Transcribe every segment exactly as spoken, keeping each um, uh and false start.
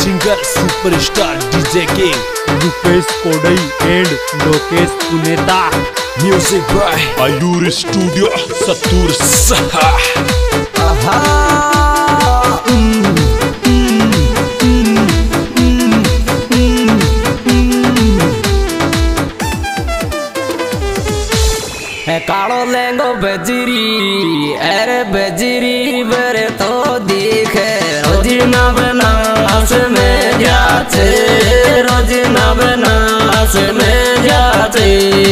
Singer superstar DJ king Rupesh Kodai and Lokesh Puneta. Music by Ayur studio सतूर सहा। कालो लेंगो बजरी अरे बजरी बरे तो दिखे रोज ना बनास में जाते रोज ना बनास में जाते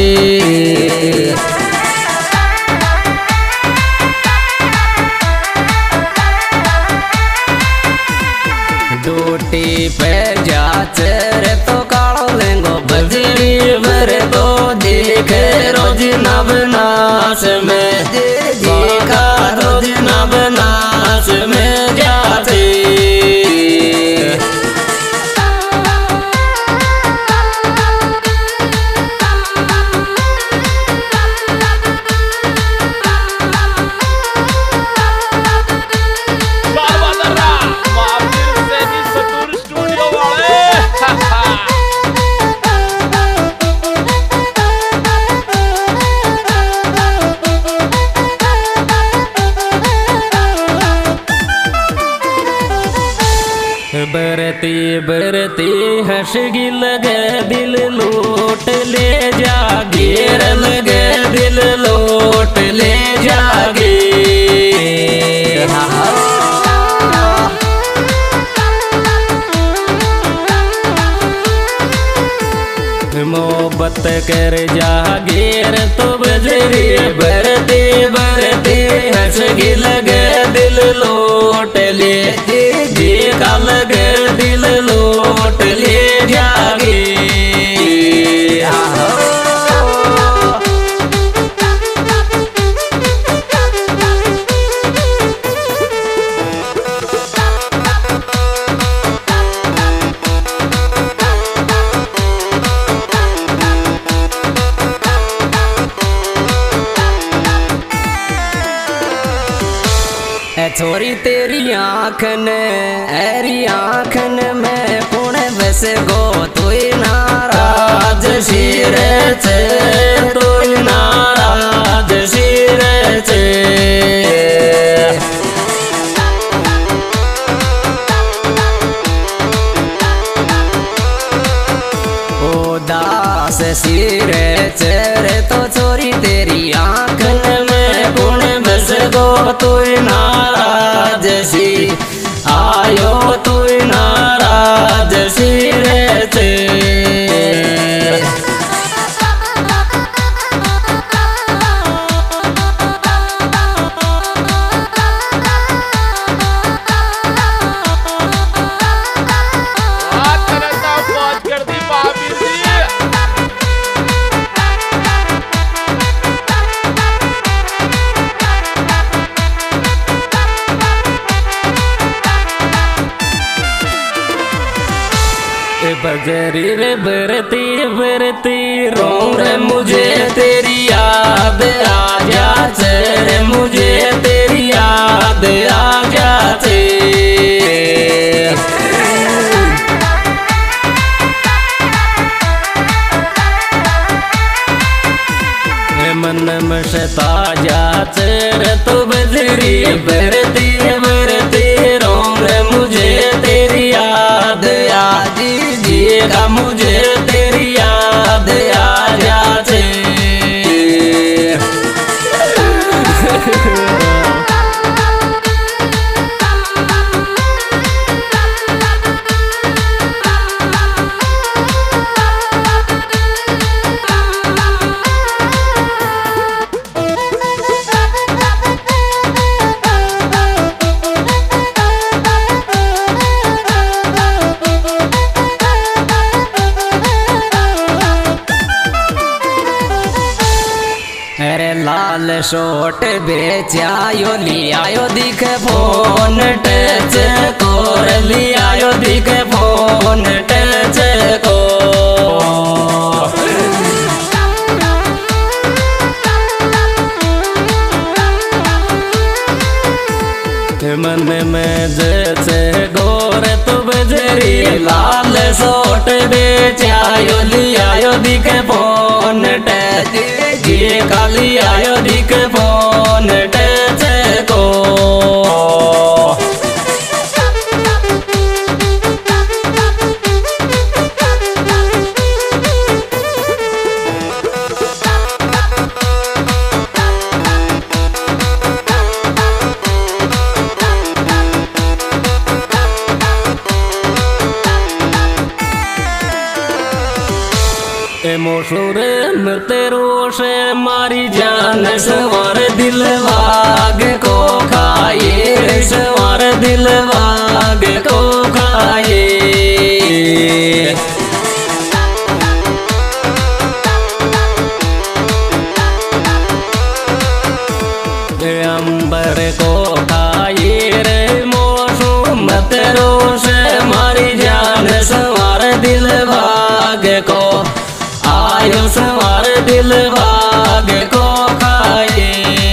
डोटी पे जाते रे तो कालो लेंगो बजरी बरे तो दिखे रोज ना बनास में देखा रोज ना बनास में जाते बरती बरती हंसगी लगे दिल लूट ले जागे लगे दिल लूट ले जागे मोहब्बत कर जागीर तो बजरी बरती बरती हंसगी लगे दिल लूट ले का लगे दिल लूट ले जागे छोरी तेरी आँखन ऐरी आँखन में पुणे बस गो तुई नाराज शीर छे तुई नाराज शीर छे ओ दास शीर छे तो छोरी तेरी आँखन में पुणे बस गो तुई नाराज सी आयो तू नाराज सी रहते बजरी रे बरती बरती रो रे मुझे तेरी याद आ जाते रे मुझे तेरी याद आ जाते मन में सता जाते रे तो बजरी बरती बरती रो रे मुझे तेरी याद आ का मुझे तेरी याद आ जाते लाल शोट बेचायो लियायो दिख फोन टच कोर लियायो दिख फोन टच को मन में जैसे गोर तो बजरी बेचायो लियायो दिखे फोन टे जी खाली आयो दिखे फोन टे को मोशूर तेरो से मारी जान सवार दिल वाग को खाए सवार दिल वाग को खाए अंबर को खाए रे मोशूर तेरो से मारी जान सवार दिल वाग को आयो सवार दिल भाग को खाए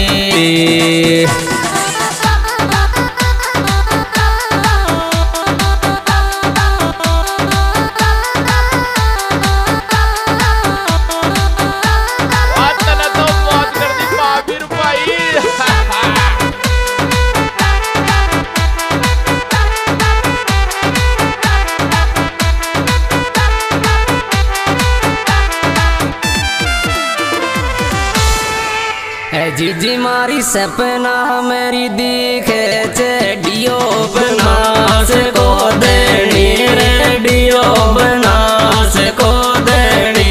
जीजी मारी सपना मेरी दिखे चेडियो बना से को देनी रेडियो बना से को देनी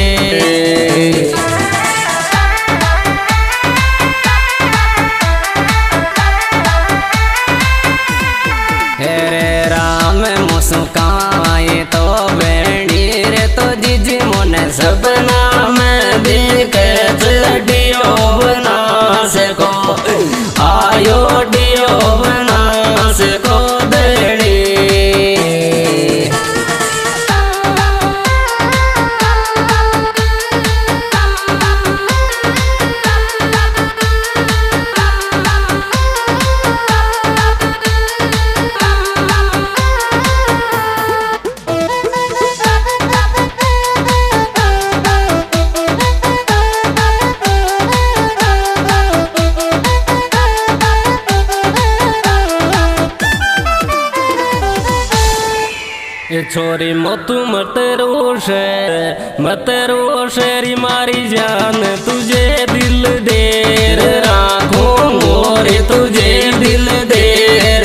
हेरे राम मुस्काए तो बेणी रे तो जीजी मोने सपना में दिखे चेडियो बना सको आयो डियो बना सको देनी छोरी मोतू मत रोशे मत रोशेरी मारी जान तुझे दिल देर राखो मोरे तुझे दिल देर